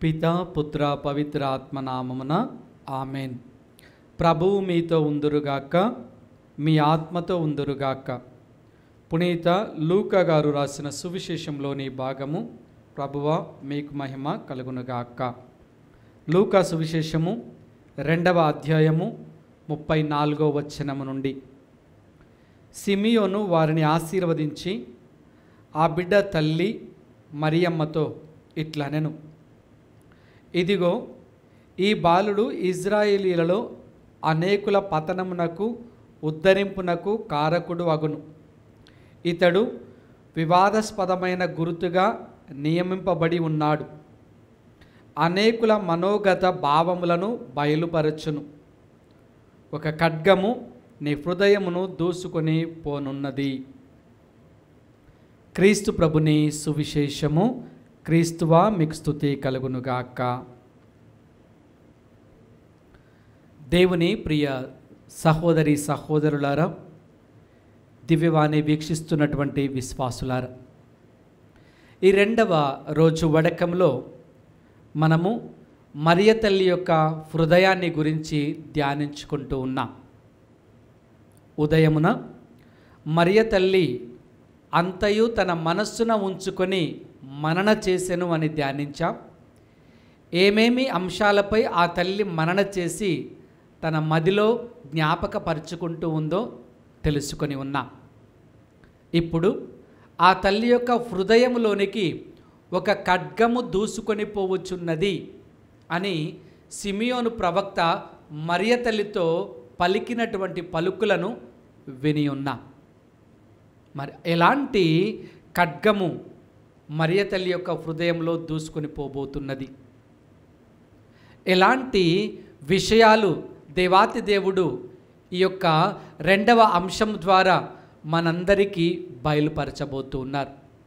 పితా పుత్ర పవిత్ర ఆత్మ నామమున ఆమెన్. ప్రభువు మీతో ఉందురుగాక, మీ ఆత్మతో ఉందురుగాక. పునీత లూకా గారు రాసిన సువిశేషంలోని భాగము. ప్రభువా మీకు మహిమ కలుగునుగాక. లూకా సువిశేషము 2వ అధ్యాయము 34వ వచనము నుండి. సిమియోను వారిని ఆశీర్వదించి ఆ బిడ్డ తల్లి మరియమ్మతో ఇట్లనెను, ఇదిగో ఈ బాలుడు ఇజ్రాయేలీలలో అనేకుల పతనమునకు ఉద్ధరింపునకు కారకుడు అగును. ఇతడు వివాదాస్పదమైన గుర్తుగా నియమింపబడి ఉన్నాడు. అనేకుల మనోగత భావములను బయలుపరచును. ఒక ఖడ్గము నీ హృదయమును దూసుకొని పోనున్నది. క్రీస్తు ప్రభుని సువిశేషము. క్రీస్తువా మీకు స్తుతి కలుగునుగాక. దేవుని ప్రియ సహోదరి సహోదరులారా, దివ్యవాణి వీక్షిస్తున్నటువంటి విశ్వాసులారా, ఈ 2వ రోజు వడకంలో మనము మరియ తల్లి యొక్క హృదయాన్ని గురించి ధ్యానించుకుంటూ ఉన్నాం. ఉదయమున మరియ తల్లి అంతయు తన మనస్సున ఉంచుకొని మనన చేసెను అని ధ్యానించాం. ఏమేమి అంశాలపై ఆ తల్లి మనన చేసి తన మదిలో జ్ఞాపకపరుచుకుంటూ ఉందో తెలుసుకొని ఉన్నాం. ఇప్పుడు ఆ తల్లి యొక్క హృదయములోనికి ఒక ఖడ్గము దూసుకొని పోవచ్చున్నది అని సిమియోను ప్రవక్త మరియ తల్లితో పలికినటువంటి పలుకులను విని ఉన్నాం. మరి ఎలాంటి ఖడ్గము మరియ తల్లి యొక్క హృదయంలో దూసుకొని పోబోతున్నది? ఎలాంటి విషయాలు దేవాతి దేవుడు ఈ యొక్క 2వ అంశం ద్వారా మనందరికీ బయలుపరచబోతూ ఉన్నారు?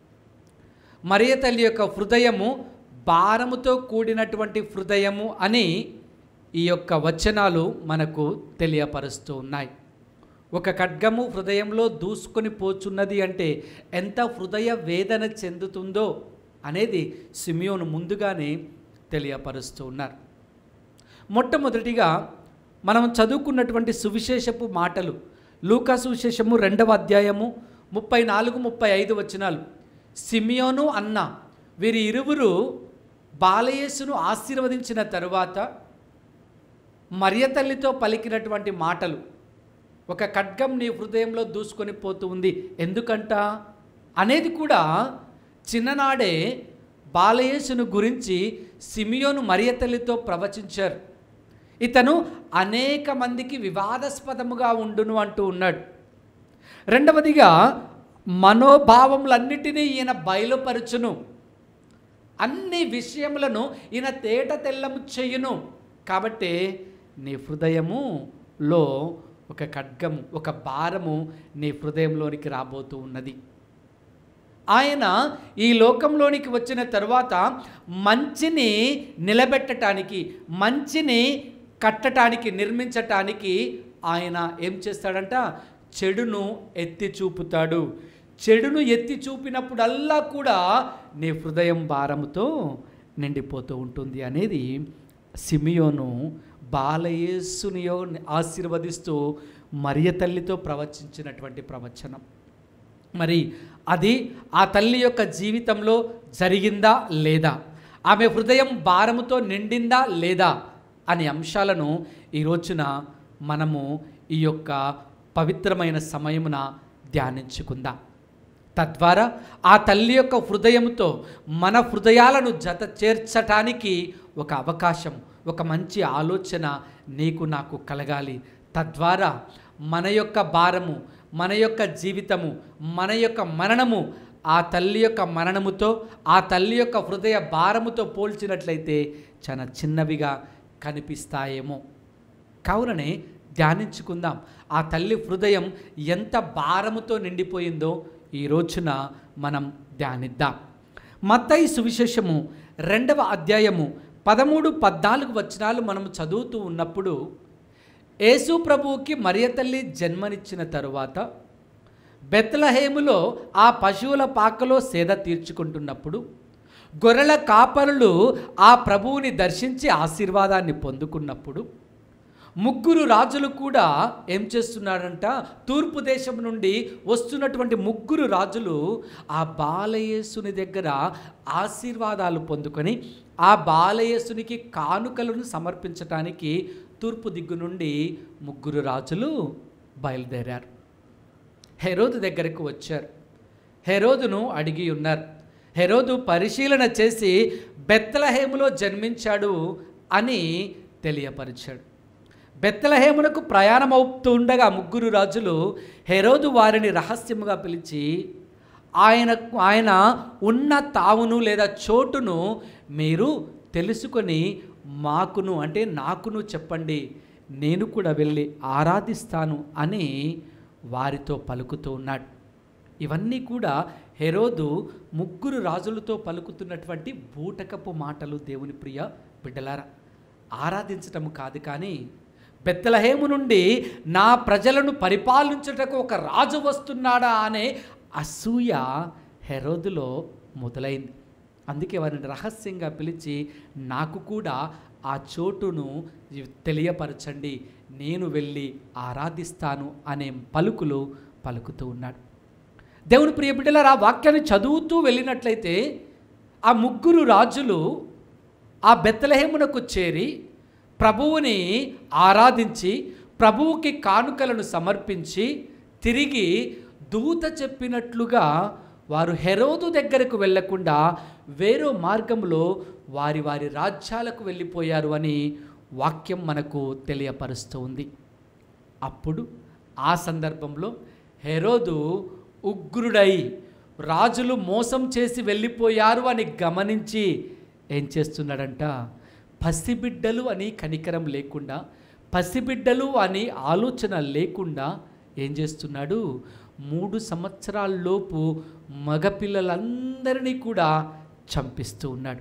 మరియ తల్లి యొక్క హృదయము భారముతో కూడినటువంటి హృదయము అని ఈ యొక్క వచనాలు మనకు తెలియపరుస్తూ ఉన్నాయి. ఒక ఖడ్గము హృదయంలో దూసుకొని పోచున్నది అంటే ఎంత హృదయ వేదన చెందుతుందో అనేది సిమియోను ముందుగానే తెలియపరుస్తూ ఉన్నారు. మొట్టమొదటిగా మనం చదువుకున్నటువంటి సువిశేషపు మాటలు లూకా సువిశేషము 2వ అధ్యాయము 34-35 వచనాలు. సిమియోను అన్న వీరి ఇరువురు బాలయేసును ఆశీర్వదించిన తరువాత మరియ తల్లితో పలికినటువంటి మాటలు. ఒక ఖడ్గం నీ హృదయంలో దూసుకొని పోతూ ఉంది ఎందుకంట అనేది కూడా చిన్ననాడే బాలయేసును గురించి సిమియోను మరియ తల్లితో ప్రవచించారు. ఇతను అనేక మందికి వివాదాస్పదముగా ఉండును అంటూ ఉన్నాడు. రెండవదిగా మనోభావములన్నిటినీ ఈయన బయలుపరచును, అన్ని విషయములను ఈయన తేట తెల్లము చేయును. కాబట్టి నీ హృదయములో ఒక ఖడ్గము, ఒక భారము నీ హృదయంలోనికి రాబోతూ ఉన్నది. ఆయన ఈ లోకంలోనికి వచ్చిన తరువాత మంచిని నిలబెట్టడానికి, మంచిని కట్టడానికి, నిర్మించటానికి ఆయన ఏం చేస్తాడంట? చెడును ఎత్తి చూపుతాడు. చెడును ఎత్తి చూపినప్పుడల్లా కూడా నీ హృదయం భారముతో నిండిపోతూ ఉంటుంది అనేది సిమియోను బాలయేసునియో ఆశీర్వదిస్తూ మరియ తల్లితో ప్రవచించినటువంటి ప్రవచనం. మరి అది ఆ తల్లి యొక్క జీవితంలో జరిగిందా లేదా, ఆమె హృదయం భారముతో నిండిందా లేదా అనే అంశాలను ఈ రోజున మనము ఈ యొక్క పవిత్రమైన సమయమున ధ్యానించుకుందాం. తద్వారా ఆ తల్లి యొక్క హృదయంతో మన హృదయాలను జత చేర్చటానికి ఒక అవకాశం, ఒక మంచి ఆలోచన నీకు నాకు కలగాలి. తద్వారా మన యొక్క భారము, మన యొక్క జీవితము, మన యొక్క మరణము ఆ తల్లి యొక్క మరణముతో, ఆ తల్లి యొక్క హృదయ భారముతో పోల్చినట్లయితే చాలా చిన్నవిగా కనిపిస్తాయేమో. కావుననే ధ్యానించుకుందాం. ఆ తల్లి హృదయం ఎంత భారముతో నిండిపోయిందో ఈ రోజున మనం ధ్యానిద్దాం. మత్తయి సువిశేషము 2వ అధ్యాయము 13-14 వచనాలు మనము చదువుతూ ఉన్నప్పుడు, యేసు ప్రభువుకి మరియ తల్లి జన్మనిచ్చిన తరువాత బెత్లెహేములో ఆ పశువుల పాకలో సేద తీర్చుకుంటున్నప్పుడు గొర్రెల కాపరులు ఆ ప్రభువుని దర్శించి ఆశీర్వాదాన్ని పొందుకున్నప్పుడు ముగ్గురు రాజులు కూడా ఏం చేస్తున్నారంట, తూర్పు దేశం నుండి వస్తున్నటువంటి ముగ్గురు రాజులు ఆ బాలయేసుని దగ్గర ఆశీర్వాదాలు పొందుకొని ఆ బాలయేసునికి కానుకలను సమర్పించటానికి తూర్పు దిగ్గు నుండి ముగ్గురు రాజులు బయలుదేరారు. హెరోదు దగ్గరకు వచ్చారు. హెరోదును అడిగి ఉన్నారు. హెరోదు పరిశీలన చేసి బెత్లెహేములో జన్మించాడు అని తెలియపరిచాడు. బెత్లెహేమునకు ప్రయాణం అవుతూ ఉండగా ముగ్గురు రాజులు హెరోదు వారిని రహస్యముగా పిలిచి ఆయన ఉన్న తావును లేదా చోటును మీరు తెలుసుకొని మాకును అంటే నాకును చెప్పండి, నేను కూడా వెళ్ళి ఆరాధిస్తాను అని వారితో పలుకుతూ ఉన్నాడు. ఇవన్నీ కూడా హెరోదు ముగ్గురు రాజులతో పలుకుతున్నటువంటి బూటకపు మాటలు. దేవుని ప్రియ బిడ్డలారా, ఆరాధించటం కాదు, కానీ బెత్లెహేము నుండి నా ప్రజలను పరిపాలించుటకు ఒక రాజు వస్తున్నాడా అనే అసూయ హెరోదులో మొదలైంది. అందుకే వారిని రహస్యంగా పిలిచి నాకు కూడా ఆ చోటును తెలియపరచండి, నేను వెళ్ళి ఆరాధిస్తాను అనే పలుకులు పలుకుతూ ఉన్నాడు. దేవుని ప్రియ బిడ్డలారా, ఆ వాక్యాన్ని చదువుతూ వెళ్ళినట్లయితే ఆ ముగ్గురు రాజులు ఆ బెత్లెహేమునకు చేరి ప్రభువుని ఆరాధించి ప్రభువుకి కానుకలను సమర్పించి తిరిగి దూత చెప్పినట్లుగా వారు హెరోదు దగ్గరకు వెళ్లకుండా వేరే మార్గంలో వారి వారి రాజ్యాలకు వెళ్ళిపోయారు అని వాక్యం మనకు తెలియపరుస్తూ ఉంది. అప్పుడు ఆ సందర్భంలో హెరోదు ఉగ్రుడై రాజులు మోసం చేసి వెళ్ళిపోయారు అని గమనించి ఏం చేస్తున్నాడంట, పసిబిడ్డలు అని కనికరం లేకుండా, పసిబిడ్డలు అని ఆలోచన లేకుండా ఏం చేస్తున్నాడు, 3 సంవత్సరాల్లోపు మగపిల్లలందరినీ కూడా చంపిస్తూ ఉన్నాడు.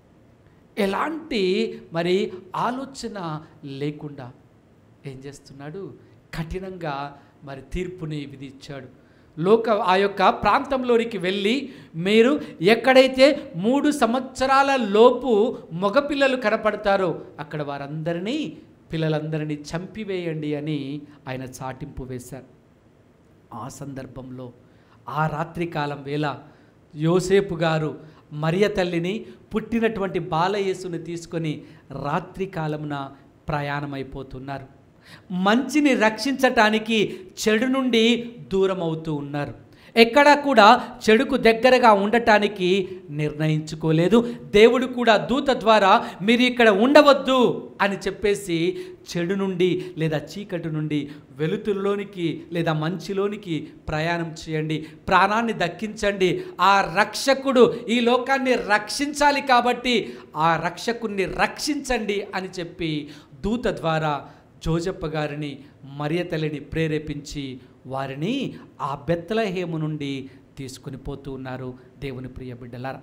ఎలాంటి మరి ఆలోచన లేకుండా ఏం చేస్తున్నాడు, కఠినంగా మరి తీర్పుని విధించాడు. ఆ యొక్క ప్రాంతంలోనికి వెళ్ళి మీరు ఎక్కడైతే 3 సంవత్సరాల లోపు మగపిల్లలు కనపడతారో అక్కడ వారందరినీ పిల్లలందరినీ చంపివేయండి అని ఆయన చాటింపు వేశారు. ఆ సందర్భంలో ఆ రాత్రికాలం వేళ యోసేపు గారు మరియ తల్లిని పుట్టినటువంటి బాలయేసుని తీసుకొని రాత్రికాలమున ప్రయాణమైపోతున్నారు. మంచిని రక్షించటానికి చెడు నుండి దూరం అవుతూ ఉన్నారు. ఎక్కడా కూడా చెడుకు దగ్గరగా ఉండటానికి నిర్ణయించుకోలేదు. దేవుడు కూడా దూత ద్వారా మీరు ఇక్కడ ఉండవద్దు అని చెప్పేసి చెడు నుండి లేదా చీకటి నుండి వెలుతురులోనికి లేదా మంచిలోనికి ప్రయాణం చేయండి, ప్రాణాన్ని దక్కించండి. ఆ రక్షకుడు ఈ లోకాన్ని రక్షించాలి కాబట్టి ఆ రక్షకుణ్ణి రక్షించండి అని చెప్పి దూత ద్వారా జోజప్ప గారిని మరియ తల్లిని ప్రేరేపించి వారిని ఆ బెత్లెహేము నుండి తీసుకుని పోతూ ఉన్నారు. దేవుని ప్రియ బిడ్డలారా,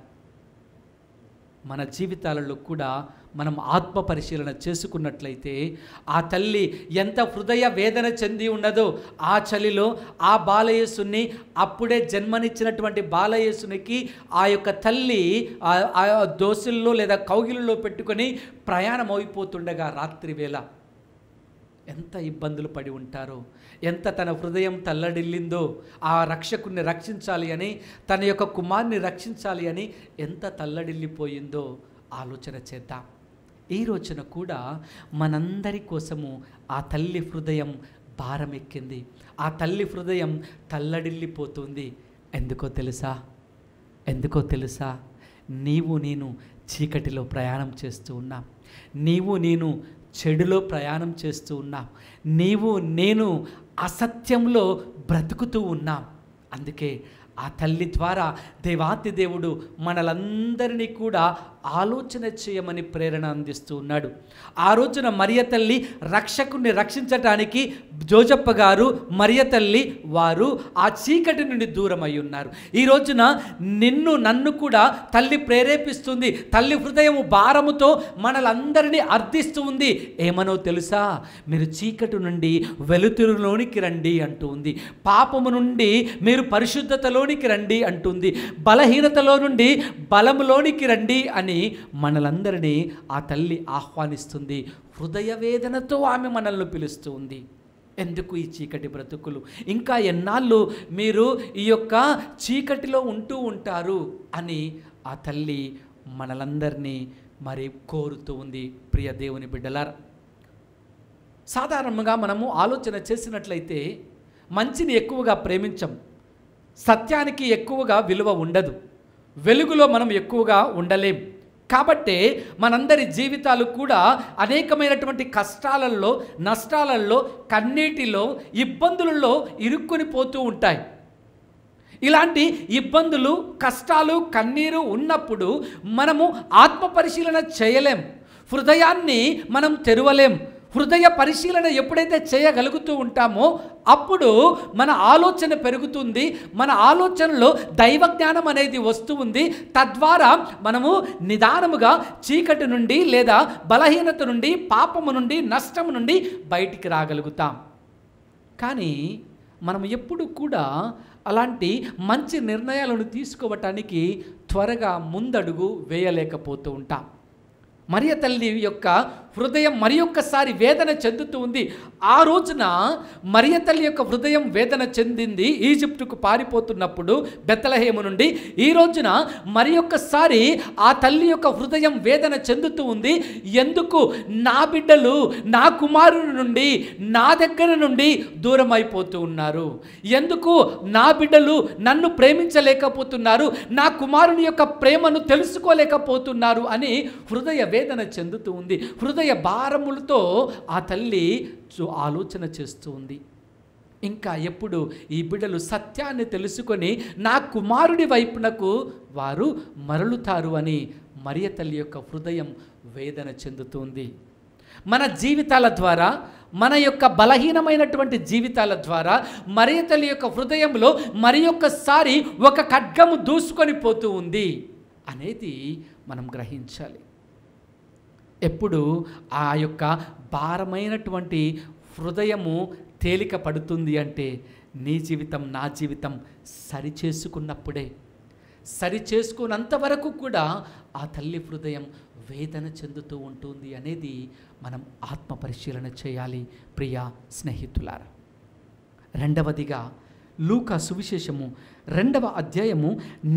మన జీవితాలలో కూడా మనం ఆత్మ పరిశీలన చేసుకున్నట్లయితే ఆ తల్లి ఎంత హృదయ వేదన చెంది ఉన్నదో, ఆ చలిలో ఆ బాలయేసుని అప్పుడే జన్మనిచ్చినటువంటి బాలయేసునికి ఆ యొక్క తల్లి ఆ దోసుల్లో లేదా కౌగిలిలో పెట్టుకొని ప్రయాణం అయిపోతుండగా రాత్రి వేళ ఎంత ఇబ్బందులు పడి ఉంటారో, ఎంత తన హృదయం తల్లడిల్లిందో, ఆ రక్షకుణ్ణి రక్షించాలి అని, తన యొక్క కుమార్ని రక్షించాలి అని ఎంత తల్లడిల్లిపోయిందో ఆలోచన చేద్దాం. ఈ రోజున కూడా మనందరి కోసము ఆ తల్లి హృదయం భారం ఎక్కింది, ఆ తల్లి హృదయం తల్లడిల్లిపోతుంది. ఎందుకో తెలుసా, నీవు నేను చీకటిలో ప్రయాణం చేస్తూ ఉన్నా, నీవు నేను చెడులో ప్రయాణం చేస్తూ ఉన్నాం, నీవు నేను అసత్యంలో బ్రతుకుతూ ఉన్నాం. అందుకే ఆ తల్లి ద్వారా దేవాతి దేవుడు మనలందరినీ కూడా ఆలోచన చేయమని ప్రేరణ అందిస్తూ ఉన్నాడు. ఆ రోజున మరియ తల్లి రక్షకుణ్ణి రక్షించటానికి జోజప్ప గారు, మరియ తల్లి వారు ఆ చీకటి నుండి దూరం అయి ఉన్నారు. ఈ రోజున నన్ను కూడా తల్లి ప్రేరేపిస్తుంది. తల్లి హృదయము భారముతో మనలందరినీ అర్థిస్తూ ఉంది. ఏమనో తెలుసా? మీరు చీకటి నుండి వెలుతురులోనికి రండి అంటూ ఉంది. పాపము నుండి మీరు పరిశుద్ధతలోనికి రండి అంటుంది. బలహీనతలో నుండి బలములోనికి రండి అని మనలందరినీ ఆ తల్లి ఆహ్వానిస్తుంది. హృదయ వేదనతో ఆమె మనల్ని పిలుస్తూ ఉంది. ఎందుకు ఈ చీకటి బ్రతుకులు? ఇంకా ఎన్నాళ్ళు మీరు ఈ యొక్క చీకటిలో ఉంటూ ఉంటారు అని ఆ తల్లి మనలందరినీ మరి కోరుతూ ఉంది. ప్రియ దేవుని బిడ్డలారా, సాధారణంగా మనము ఆలోచన చేసినట్లయితే మంచిని ఎక్కువగా ప్రేమించం, సత్యానికి ఎక్కువగా విలువ ఉండదు, వెలుగులో మనం ఎక్కువగా ఉండలేం. కాబట్టి మనందరి జీవితాలు కూడా అనేకమైనటువంటి కష్టాలలో, నష్టాలలో, కన్నీటిలో, ఇబ్బందులలో ఇరుక్కొని పోతూ ఉంటాయి. ఇలాంటి ఇబ్బందులు, కష్టాలు, కన్నీరు ఉన్నప్పుడు మనము ఆత్మ పరిశీలన చేయలేం, హృదయాన్ని మనం తెరవలేం. హృదయ పరిశీలన ఎప్పుడైతే చేయగలుగుతూ ఉంటామో అప్పుడు మన ఆలోచన పెరుగుతుంది. మన ఆలోచనలో దైవ జ్ఞానం అనేది వస్తూ ఉంది. తద్వారా మనము నిదానముగా చీకటి నుండి లేదా బలహీనత నుండి, పాపము నుండి, నష్టము నుండి బయటికి రాగలుగుతాం. కానీ మనం ఎప్పుడు కూడా అలాంటి మంచి నిర్ణయాలను తీసుకోవటానికి త్వరగా ముందడుగు వేయలేకపోతూ ఉంటాం. మరియ తల్లి యొక్క హృదయం మరి ఒక్కసారి వేదన చెందుతూ ఉంది. ఆ రోజున మరియ తల్లి యొక్క హృదయం వేదన చెందింది ఈజిప్టుకు పారిపోతున్నప్పుడు బెత్లెహేము నుండి. ఈ రోజున మరి ఒక్కసారి ఆ తల్లి యొక్క హృదయం వేదన చెందుతూ ఉంది. ఎందుకు నా బిడ్డలు నా కుమారుని నుండి, నా దగ్గర నుండి దూరం అయిపోతూ ఉన్నారు? ఎందుకు నా బిడ్డలు నన్ను ప్రేమించలేకపోతున్నారు, నా కుమారుని యొక్క ప్రేమను తెలుసుకోలేకపోతున్నారు అని హృదయ వేదన చెందుతూ ఉంది. హృదయ భారములతో ఆ తల్లి ఆలోచన చేస్తూ ఉంది. ఇంకా ఎప్పుడు ఈ బిడ్డలు సత్యాన్ని తెలుసుకొని నా కుమారుడి వైపునకు వారు మరలుతారు అని మరియ తల్లి యొక్క హృదయం వేదన చెందుతుంది. మన జీవితాల ద్వారా, మన యొక్క బలహీనమైనటువంటి జీవితాల ద్వారా మరియ తల్లి యొక్క హృదయంలో మరి ఒక్కసారి ఒక ఖడ్గము దూసుకొని పోతూ ఉంది అనేది మనం గ్రహించాలి. ఎప్పుడు ఆ యొక్క భారమైనటువంటి హృదయము తేలిక పడుతుంది అంటే నీ జీవితం, నా జీవితం సరిచేసుకున్నప్పుడే. సరిచేసుకున్నంత వరకు కూడా ఆ తల్లి హృదయం వేదన చెందుతూ ఉంటుంది అనేది మనం ఆత్మ పరిశీలన చేయాలి ప్రియ స్నేహితులారా. రెండవదిగా లూకా సువిశేషము 2వ అధ్యాయము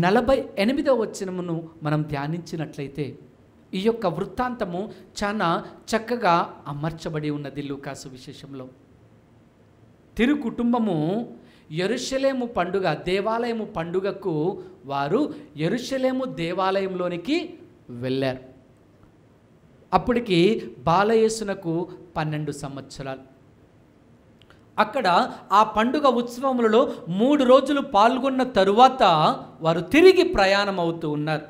48వ వచనమును మనం ధ్యానించినట్లయితే ఈ యొక్క వృత్తాంతము చాలా చక్కగా అమర్చబడి ఉన్నది. లూకా సువిశేషంలో తిరు కుటుంబము యెరూషలేము పండుగ, దేవాలయము పండుగకు వారు యెరూషలేము దేవాలయంలోనికి వెళ్ళారు. అప్పటికి బాలయేసునకు 12 సంవత్సరాలు. అక్కడ ఆ పండుగ ఉత్సవములలో 3 రోజులు పాల్గొన్న తరువాత వారు తిరిగి ప్రయాణం అవుతూ ఉన్నారు.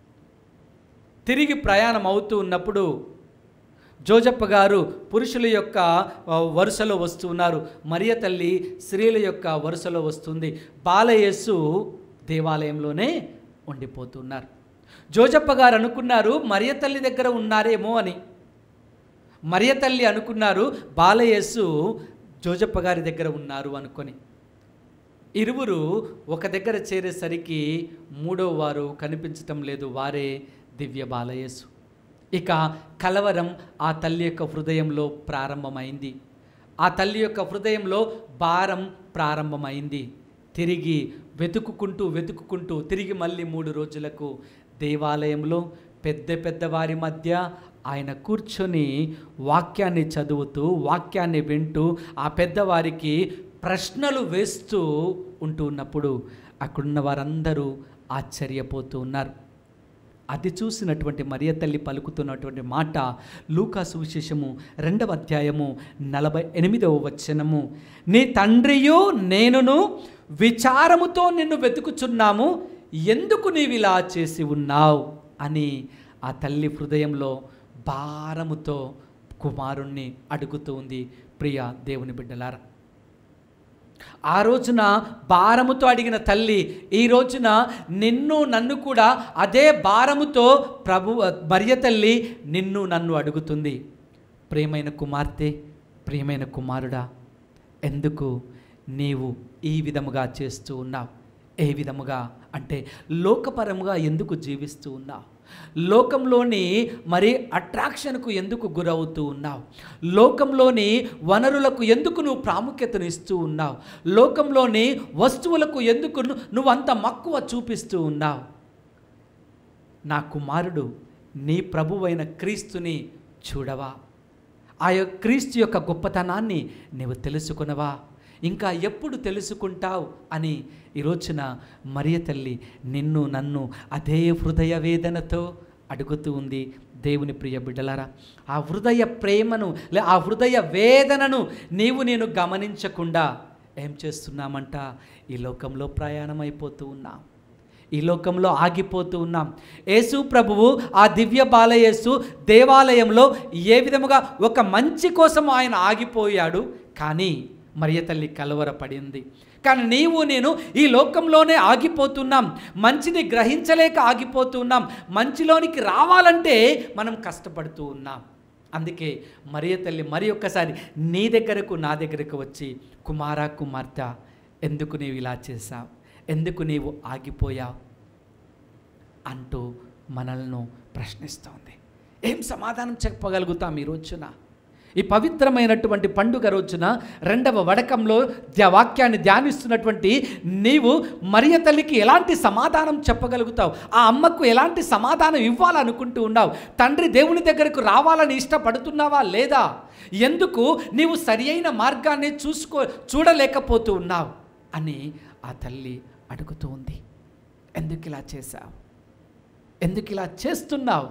తిరిగి ప్రయాణం అవుతూ ఉన్నప్పుడు జోజప్ప గారు పురుషుల యొక్క వరుసలో వస్తూ ఉన్నారు, మరియ తల్లి స్త్రీల యొక్క వరుసలో వస్తుంది. బాలయేసు దేవాలయంలోనే ఉండిపోతున్నారు. జోజప్ప గారు అనుకున్నారు మరియ తల్లి దగ్గర ఉన్నారేమో అని. మరియ తల్లి అనుకున్నారు బాలయేసు జోజప్ప గారి దగ్గర ఉన్నారు అనుకొని. ఇరువురు ఒక దగ్గర చేరేసరికి 3వ వారు కనిపించటం లేదు, వారే దివ్య బాలయేసు. ఇక కలవరం ఆ తల్లి యొక్క హృదయంలో ప్రారంభమైంది. ఆ తల్లి యొక్క హృదయంలో భారం ప్రారంభమైంది. తిరిగి వెతుక్కుంటూ తిరిగి మళ్ళీ 3 రోజులకు దేవాలయంలో పెద్ద వారి మధ్య ఆయన కూర్చొని వాక్యాన్ని చదువుతూ, వాక్యాన్ని వింటూ, ఆ పెద్దవారికి ప్రశ్నలు వేస్తూ ఉంటూ ఉన్నప్పుడు అక్కడున్న వారందరూ ఆశ్చర్యపోతూ ఉన్నారు. అది చూసినటువంటి మరియ తల్లి పలుకుతున్నటువంటి మాట లూకా సువిశేషము 2వ అధ్యాయము 48వ వచనము, నీ తండ్రియు నేనును విచారముతో నిన్ను వెతుకుచున్నాము, ఎందుకు నీవిలా చేసి ఉన్నావు అని ఆ తల్లి హృదయంలో భారముతో కుమారుణ్ణి అడుగుతూ ఉంది. ప్రియ దేవుని బిడ్డలారా, ఆ రోజున భారముతో అడిగిన తల్లి ఈ రోజున నిన్ను నన్ను కూడా అదే భారముతో మరియ తల్లి నిన్ను నన్ను అడుగుతుంది. ప్రియమైన కుమార్తె, ప్రియమైన కుమారుడా, ఎందుకు నీవు ఈ విధముగా చేస్తూ ఉన్నావు? ఏ విధముగా అంటే లోకపరముగా ఎందుకు జీవిస్తూ ఉన్నావు? లోకంలోని అట్రాక్షన్కు ఎందుకు గురవుతూ ఉన్నావు? లోకంలోని వనరులకు ఎందుకు నువ్వు ప్రాముఖ్యతను ఇస్తూ ఉన్నావు? లోకంలోని వస్తువులకు ఎందుకు నువ్వు అంత మక్కువ చూపిస్తూ ఉన్నావు? నా కుమారుడు, నీ ప్రభువైన క్రీస్తుని చూడవా? ఆ క్రీస్తు యొక్క గొప్పతనాన్ని నీవు తెలుసుకునవా? ఇంకా ఎప్పుడు తెలుసుకుంటావు అని ఈ రోజున మరియ తల్లి నిన్ను నన్ను అదే హృదయ వేదనతో అడుగుతూ ఉంది. దేవుని ప్రియ బిడ్డలారా, ఆ హృదయ ప్రేమను ఆ హృదయ వేదనను నేను గమనించకుండా ఏం చేస్తున్నామంట? ఈ లోకంలో ప్రయాణం అయిపోతూ ఉన్నాం, ఈ లోకంలో ఆగిపోతూ ఉన్నాం. యేసు ప్రభువు ఆ దివ్య బాలయేసు దేవాలయంలో ఏ విధముగా ఒక మంచి కోసం ఆయన ఆగిపోయాడు, కానీ మరియ తల్లి కలవరపడింది. కానీ నేను ఈ లోకంలోనే ఆగిపోతున్నాం, మంచిని గ్రహించలేక ఆగిపోతున్నాం. మంచిలోనికి రావాలంటే మనం కష్టపడుతూ ఉన్నాం. అందుకే మరియ తల్లి మరి ఒక్కసారి నీ దగ్గరకు నా దగ్గరకు వచ్చి, కుమారా కుమార్తె, ఎందుకు నీవు ఇలా చేశావు? ఎందుకు నీవు ఆగిపోయావు అంటూ మనల్ని ప్రశ్నిస్తోంది. ఏం సమాధానం చెప్పగలుగుతాం ఈ రోజున? ఈ పవిత్రమైనటువంటి పండుగ రోజున రెండవ వడకంలో వాక్యాన్ని ధ్యానిస్తున్నటువంటి నీవు మరియ తల్లికి ఎలాంటి సమాధానం చెప్పగలుగుతావు? ఆ అమ్మకు ఎలాంటి సమాధానం ఇవ్వాలనుకుంటూ ఉన్నావు? తండ్రి దేవుని దగ్గరకు రావాలని ఇష్టపడుతున్నావా లేదా? ఎందుకు నీవు సరి అయిన మార్గాన్ని చూడలేకపోతూ ఉన్నావు అని ఆ తల్లి అడుగుతూ ఉంది. ఎందుకు ఇలా చేశావు? ఎందుకు ఇలా చేస్తున్నావు?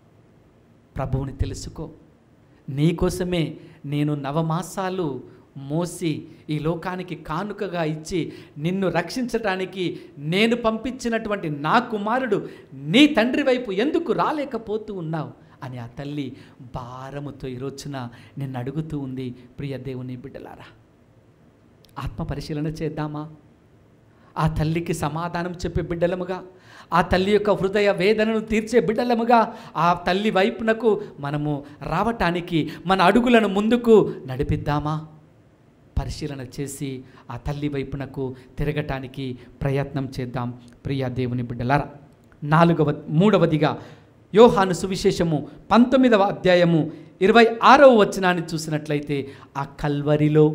ప్రభువుని తెలుసుకో. నీకోసమే నేను నవమాసాలు మోసి ఈ లోకానికి కానుకగా ఇచ్చి నిన్ను రక్షించటానికి నేను పంపించినటువంటి నా కుమారుడు నీ తండ్రి వైపు ఎందుకు రాలేకపోతూ ఉన్నావు అని ఆ తల్లి భారముతో ఈ రోజున నిన్ను అడుగుతూ ఉంది. ప్రియ దేవుని బిడ్డలారా, ఆత్మ పరిశీలన చేద్దామా? ఆ తల్లికి సమాధానం చెప్పే బిడ్డలముగా, ఆ తల్లి యొక్క హృదయ వేదనను తీర్చే బిడ్డలముగా ఆ తల్లి వైపునకు మనము రావటానికి మన అడుగులను ముందుకు నడిపిద్దామా? పరిశీలన చేసి ఆ తల్లి వైపునకు తిరగటానికి ప్రయత్నం చేద్దాం. ప్రియ దేవుని బిడ్డలారా, మూడవదిగా యోహాను సువిశేషము 19వ అధ్యాయము 26వ వచనాన్ని చూసినట్లయితే, ఆ కల్వరిలో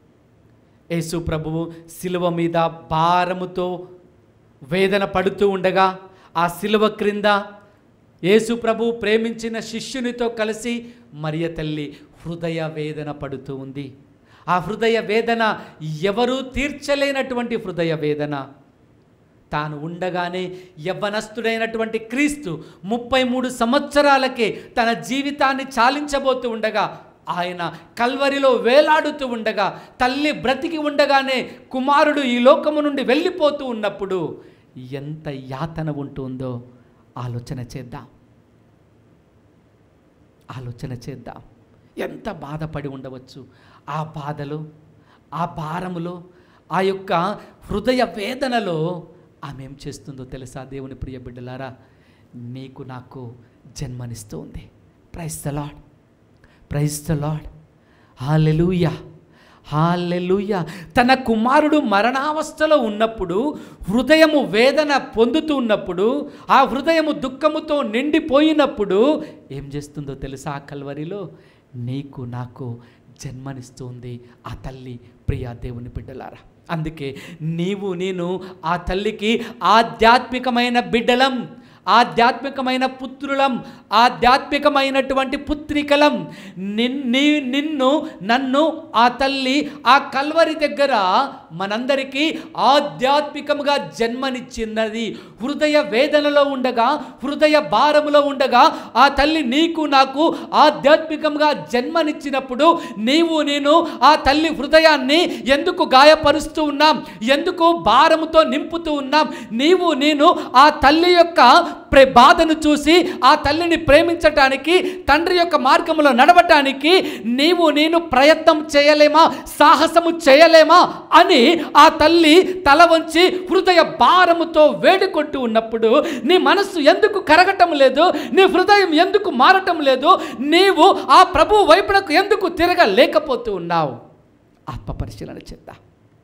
యేసు ప్రభువు శిలువ మీద భారముతో వేదన పడుతూ ఉండగా, ఆ శిలువ క్రింద యేసు ప్రభువు ప్రేమించిన శిష్యునితో కలిసి మరియ తల్లి హృదయ వేదన పడుతూ ఉంది. ఆ హృదయ వేదన ఎవరూ తీర్చలేనటువంటి హృదయ వేదన. తాను ఉండగానే యవ్వనస్తుడైనటువంటి క్రీస్తు 33 సంవత్సరాలకే తన జీవితాన్ని చాలించబోతూ ఉండగా, ఆయన కల్వరిలో వేలాడుతూ ఉండగా, తల్లి బ్రతికి ఉండగానే కుమారుడు ఈ లోకము నుండి వెళ్ళిపోతూ ఉన్నప్పుడు ఎంత యాతన ఉంటుందో ఆలోచన చేద్దాం. ఎంత బాధపడి ఉండవచ్చు. ఆ బాధలో, ఆ భారములో, ఆ యొక్క హృదయ వేదనలో ఆమె ఏం చేస్తుందో తెలుసా? దేవుని ప్రియ బిడ్డలారా, నీకు నాకు జన్మనిస్తూ ఉంది. Praise the Lord, praise the Lord, hallelujah, hallelujah. తన కుమారుడు మరణావస్థలో ఉన్నప్పుడు, హృదయము వేదన పొందుతూ ఉన్నప్పుడు, ఆ హృదయము దుఃఖముతో నిండిపోయినప్పుడు ఏం చేస్తుందో తెలుసా? ఆ కల్వరిలో నీకు నాకు జన్మనిస్తుంది ఆ తల్లి. ప్రియ దేవుని బిడ్డలారా, అందుకే నేను ఆ తల్లికి ఆధ్యాత్మికమైన బిడ్డలం, ఆధ్యాత్మికమైన పుత్రులం, ఆధ్యాత్మికమైనటువంటి పుత్రికలం. నిన్ను నన్ను ఆ తల్లి ఆ కల్వరి దగ్గర మనందరికీ ఆధ్యాత్మికముగా జన్మనిచ్చినది. హృదయ వేదనలో ఉండగా, హృదయ భారములో ఉండగా ఆ తల్లి నీకు నాకు ఆధ్యాత్మికంగా జన్మనిచ్చినప్పుడు నేను ఆ తల్లి హృదయాన్ని ఎందుకు గాయపరుస్తూ ఉన్నాం? ఎందుకు భారముతో నింపుతూ ఉన్నాం? నేను ఆ తల్లి యొక్క బాధను చూసి ఆ తల్లిని ప్రేమించటానికి, తండ్రి యొక్క మార్గంలో నడవటానికి నేను ప్రయత్నం చేయలేమా, సాహసము చేయలేమా అని ఆ తల్లి తల వంచి హృదయ భారముతో వేడుకుంటూ ఉన్నప్పుడు నీ మనస్సు ఎందుకు కరగటం లేదు, నీ హృదయం ఎందుకు మారటం లేదు, నీవు ఆ ప్రభు వైపునకు ఎందుకు తిరగలేకపోతూ ఉన్నావు? ఆత్మ పరిశీలన చేద్దాం.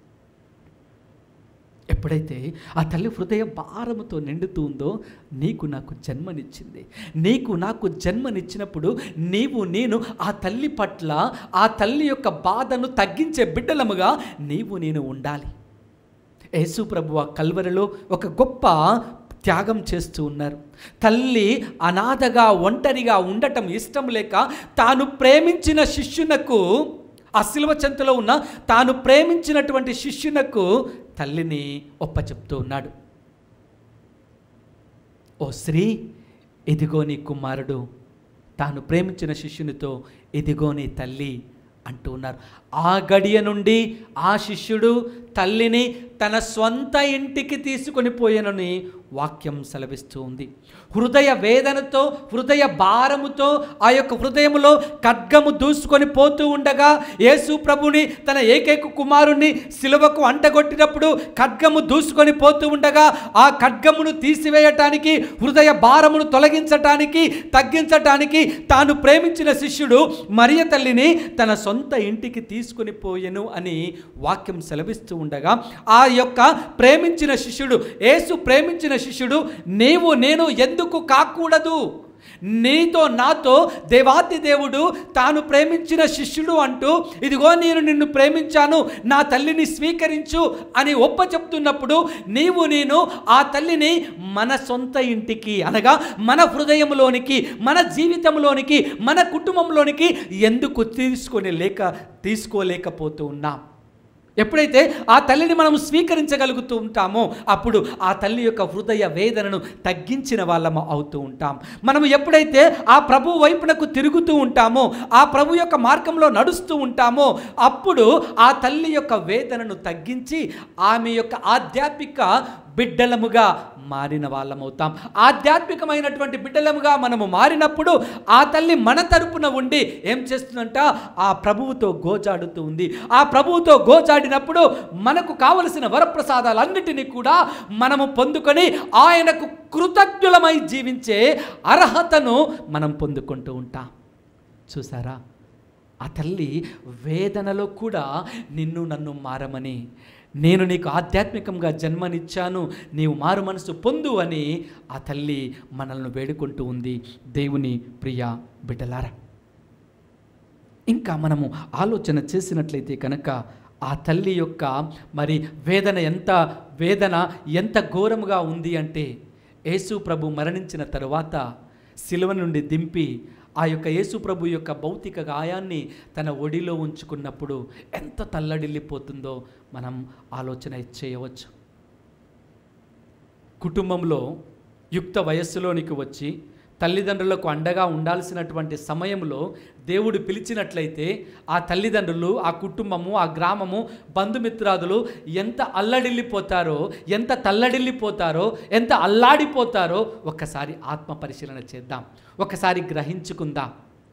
ఎప్పుడైతే ఆ తల్లి హృదయ భారముతో నిండుతూ ఉందో, నీకు నాకు జన్మనిచ్చింది. నీకు నాకు జన్మనిచ్చినప్పుడు నేను ఆ తల్లి పట్ల, ఆ తల్లి యొక్క బాధను తగ్గించే బిడ్డలముగా నేను ఉండాలి. యేసు ప్రభువు ఆ కల్వరిలో ఒక గొప్ప త్యాగం చేస్తూ ఉన్నారు. తల్లి అనాథగా ఒంటరిగా ఉండటం ఇష్టం లేక తాను ప్రేమించిన శిష్యునకు, ఆ శిలువ చెంతలో ఉన్న తాను ప్రేమించినటువంటి శిష్యునకు తల్లిని ఒప్పచెప్తూ ఉన్నాడు. ఓ స్త్రీ, ఇదిగో నీ కుమారుడు. తాను ప్రేమించిన శిష్యునితో ఇదిగో నీ తల్లి అంటూ ఉన్నారు. ఆ గడియ నుండి ఆ శిష్యుడు తల్లిని తన స్వంత ఇంటికి తీసుకొని పోయానని వాక్యం సెలవిస్తూ ఉంది. హృదయ వేదనతో, హృదయ భారముతో ఆ యొక్క హృదయములో ఖడ్గము దూసుకొని పోతూ ఉండగా, యేసు ప్రభుని తన ఏకైక కుమారుణ్ణి సిలువకు అంటగొట్టినప్పుడు ఖడ్గము దూసుకొని పోతూ ఉండగా, ఆ ఖడ్గమును తీసివేయటానికి, హృదయ భారమును తొలగించటానికి, తగ్గించటానికి తాను ప్రేమించిన శిష్యుడు మరియ తల్లిని తన సొంత ఇంటికి తీసుకొని పోయెను అని వాక్యం సెలవిస్తూ ఉండగా, ఆ యొక్క ప్రేమించిన శిష్యుడు, యేసు ప్రేమించిన శిష్యుడు నేను ఎందుకు కాకూడదు? నీతో నాతో దేవాతి దేవుడు తాను ప్రేమించిన శిష్యుడు అంటూ, ఇదిగో నేను నిన్ను ప్రేమించాను, నా తల్లిని స్వీకరించు అని చెప్తున్నప్పుడు నేను ఆ తల్లిని మన సొంత ఇంటికి, అనగా మన హృదయంలోనికి, మన జీవితంలోనికి, మన కుటుంబంలోనికి ఎందుకు తీసుకోలేకపోతూ ఉన్నాం? ఎప్పుడైతే ఆ తల్లిని మనం స్వీకరించగలుగుతూ ఉంటామో అప్పుడు ఆ తల్లి యొక్క హృదయ వేదనను తగ్గించిన వాళ్ళము అవుతూ ఉంటాం. మనం ఎప్పుడైతే ఆ ప్రభు వైపునకు తిరుగుతూ ఉంటామో, ఆ ప్రభు యొక్క మార్గంలో నడుస్తూ ఉంటామో అప్పుడు ఆ తల్లి యొక్క వేదనను తగ్గించి ఆమె యొక్క ఆధ్యాత్మిక బిడ్డలముగా మారిన వాళ్ళమవుతాం. ఆధ్యాత్మికమైనటువంటి బిడ్డలముగా మనము మారినప్పుడు ఆ తల్లి మన తరపున ఉండి ఏం చేస్తుందంట? ఆ ప్రభువుతో గోజాడుతూ ఉంది. ఆ ప్రభువుతో గోజాడినప్పుడు మనకు కావలసిన వరప్రసాదాలన్నిటినీ కూడా మనము పొందుకొని ఆయనకు కృతజ్ఞులమై జీవించే అర్హతను మనం పొందుకుంటూ ఉంటాం. చూసారా, ఆ తల్లి వేదనలో కూడా నన్ను మారమని, నేను నీకు ఆధ్యాత్మికంగా జన్మనిచ్చాను, నీవు మారు మనసు పొందు అని ఆ తల్లి మనల్ని వేడుకుంటూ ఉంది. దేవుని ప్రియ బిడ్డలారా, ఇంకా మనము ఆలోచన చేసినట్లయితే కనుక ఆ తల్లి యొక్క వేదన ఎంత ఘోరముగా ఉంది అంటే, యేసు ప్రభు మరణించిన తరువాత సిలువ నుండి దింపి ఆ యొక్క యేసు ప్రభు యొక్క భౌతిక గాయాన్ని తన ఒడిలో ఉంచుకున్నప్పుడు ఎంత తల్లడిల్లిపోతుందో మనం ఆలోచన చేయవచ్చు. కుటుంబంలో యుక్త వయస్సులోనికి వచ్చి తల్లిదండ్రులకు అండగా ఉండాల్సినటువంటి సమయంలో దేవుడు పిలిచినట్లయితే ఆ తల్లిదండ్రులు, ఆ కుటుంబము, ఆ గ్రామము, బంధుమిత్రాదులు ఎంత అల్లడిల్లిపోతారో, ఎంత తల్లడిల్లిపోతారో, ఎంత అల్లాడిపోతారో ఒక్కసారి ఆత్మ పరిశీలన చేద్దాం, ఒకసారి గ్రహించుకుందాం.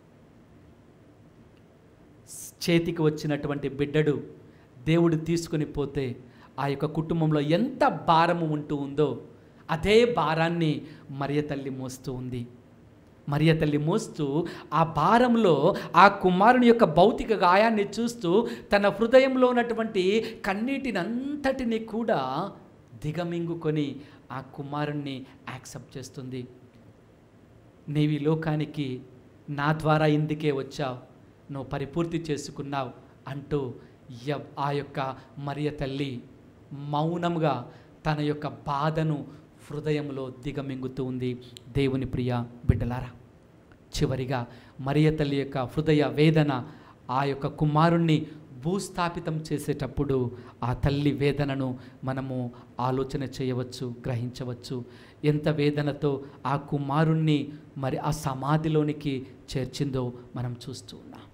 చేతికి వచ్చినటువంటి బిడ్డడు దేవుడు తీసుకొని పోతే ఆ యొక్క కుటుంబంలో ఎంత భారము ఉంటూ ఉందో అదే భారాన్ని మరియ తల్లి మోస్తూ ఉంది. మరియ తల్లి మోస్తూ ఆ భారంలో ఆ కుమారుని యొక్క భౌతిక గాయాన్ని చూస్తూ తన హృదయంలో ఉన్నటువంటి కన్నీటిని అంతటిని కూడా దిగమింగుకొని ఆ కుమారుణ్ణి యాక్సెప్ట్ చేస్తుంది. నీవి లోకానికి నా ద్వారా ఇందుకే వచ్చావు, నువ్వు పరిపూర్తి చేసుకున్నావు అంటూ ఆ యొక్క మరియ తల్లి మౌనంగా తన యొక్క బాధను హృదయంలో దిగమింగుతూ ఉంది. దేవుని ప్రియ బిడ్డలారా, చివరిగా మరియ తల్లి యొక్క హృదయ వేదన ఆ యొక్క కుమారుణ్ణి భూస్థాపితం చేసేటప్పుడు ఆ తల్లి వేదనను మనము ఆలోచన చేయవచ్చు, గ్రహించవచ్చు. ఎంత వేదనతో ఆ కుమారుణ్ణి ఆ సమాధిలోనికి చేర్చిందో మనం చూస్తూ ఉన్నాం.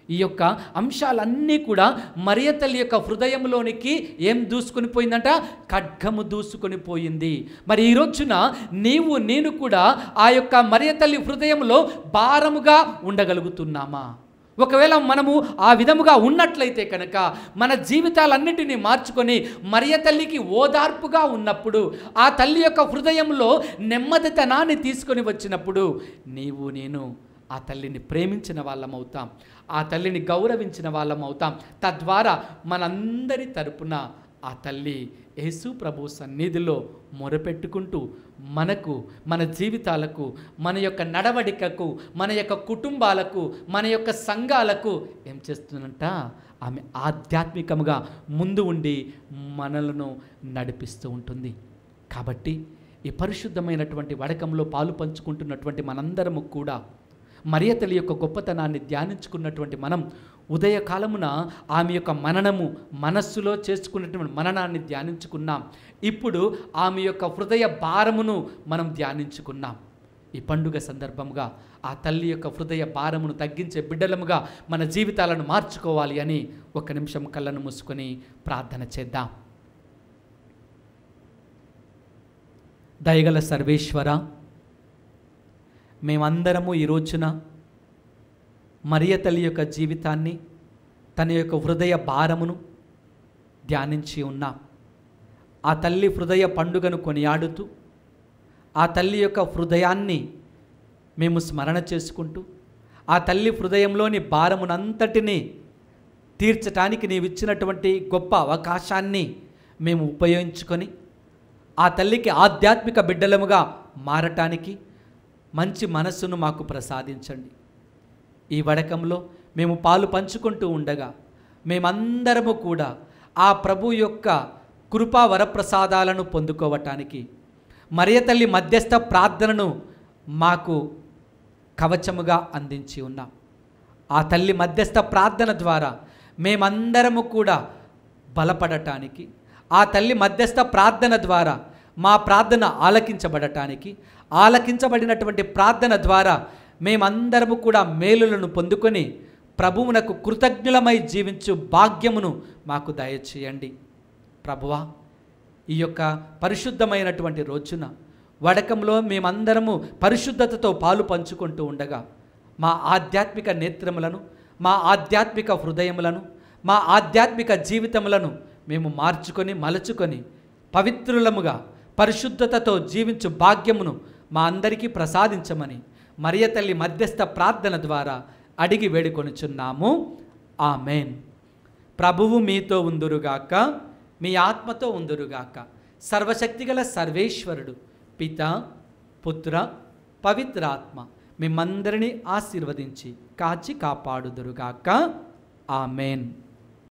ఈ యొక్క అంశాలన్నీ కూడా మరియ తల్లి యొక్క హృదయంలోనికి ఏం దూసుకొని పోయిందంట? ఖడ్గము దూసుకొని పోయింది. మరి ఈ రోజున నీవు నేను కూడా ఆ యొక్క మరియ తల్లి హృదయంలో భారముగా ఉండగలుగుతున్నామా? ఒకవేళ మనము ఆ విధముగా ఉన్నట్లయితే కనుక మన జీవితాలన్నిటినీ మార్చుకొని మరియ తల్లికి ఓదార్పుగా ఉన్నప్పుడు, ఆ తల్లి యొక్క హృదయంలో నెమ్మదితనాన్ని తీసుకొని వచ్చినప్పుడు నీవు నేను ఆ తల్లిని ప్రేమించిన వాళ్ళం అవుతాం, ఆ తల్లిని గౌరవించిన వాళ్ళం అవుతాం. తద్వారా మనందరి తరపున ఆ తల్లి యేసు ప్రభు సన్నిధిలో మొరపెట్టుకుంటూ మనకు, మన జీవితాలకు, మన యొక్క నడవడికకు, మన యొక్క కుటుంబాలకు, మన యొక్క సంఘాలకు ఏం చేస్తుందంట? ఆమె ఆధ్యాత్మికంగా ముందు ఉండి మనలను నడిపిస్తూ ఉంటుంది. కాబట్టి ఈ పరిశుద్ధమైనటువంటి వడకంలో పాలు పంచుకుంటున్నటువంటి మనందరము కూడా మరియ తల్లి యొక్క గొప్పతనాన్ని ధ్యానించుకున్నటువంటి మనం ఉదయకాలమున ఆమె యొక్క మననము మనస్సులో చేసుకున్నటువంటి మననాన్ని ధ్యానించుకున్నాం. ఇప్పుడు ఆమె యొక్క హృదయ భారమును మనం ధ్యానించుకున్నాం. ఈ పండుగ సందర్భంగా ఆ తల్లి యొక్క హృదయ భారమును తగ్గించే బిడ్డలముగా మన జీవితాలను మార్చుకోవాలి అని ఒక నిమిషం కళ్ళను మూసుకొని ప్రార్థన చేద్దాం. దయగల సర్వేశ్వర, మేమందరము ఈ రోజున మరియ తల్లి యొక్క జీవితాన్ని, తన యొక్క హృదయ భారమును ధ్యానించి ఉన్నాం. ఆ తల్లి హృదయ పండుగను కొనియాడుతూ, ఆ తల్లి యొక్క హృదయాన్ని మేము స్మరణ చేసుకుంటూ, ఆ తల్లి హృదయంలోని భారమునంతటినీ తీర్చటానికి నీవిచ్చినటువంటి గొప్ప అవకాశాన్ని మేము ఉపయోగించుకొని ఆ తల్లికి ఆధ్యాత్మిక బిడ్డలముగా మారటానికి మంచి మనస్సును మాకు ప్రసాదించండి. ఈ వడకంలో మేము పాలు పంచుకుంటూ ఉండగా మేమందరము కూడా ఆ ప్రభు యొక్క కృపా వరప్రసాదాలను పొందుకోవటానికి మరియ తల్లి మధ్యస్థ ప్రార్థనను మాకు కవచముగా అందించి ఉన్నాం. ఆ తల్లి మధ్యస్థ ప్రార్థన ద్వారా మేమందరము కూడా బలపడటానికి, ఆ తల్లి మధ్యస్థ ప్రార్థన ద్వారా మా ప్రార్థన ఆలకించబడటానికి, ఆలకించబడినటువంటి ప్రార్థన ద్వారా మేమందరము కూడా మేలులను పొందుకొని ప్రభువునకు కృతజ్ఞులమై జీవించు భాగ్యమును మాకు దయచేయండి. ప్రభువా, ఈ యొక్క పరిశుద్ధమైనటువంటి రోజున వడకంలో మేమందరము పరిశుద్ధతతో పాలు పంచుకుంటూ ఉండగా మా ఆధ్యాత్మిక నేత్రములను, మా ఆధ్యాత్మిక హృదయములను, మా ఆధ్యాత్మిక జీవితములను మేము మార్చుకొని మలచుకొని పవిత్రులముగా పరిశుద్ధతతో జీవించు భాగ్యమును మా అందరికీ ప్రసాదించమని మరియ తల్లి మధ్యస్థ ప్రార్థన ద్వారా అడిగి వేడుకొనుచున్నాము. ఆమెన్. ప్రభువు మీతో ఉందురుగాక, మీ ఆత్మతో ఉందురుగాక. సర్వశక్తిగల సర్వేశ్వరుడు పిత, పుత్ర, పవిత్రాత్మ మిమ్మందరినీ ఆశీర్వదించి కాచి కాపాడుదురుగాక. ఆమెన్.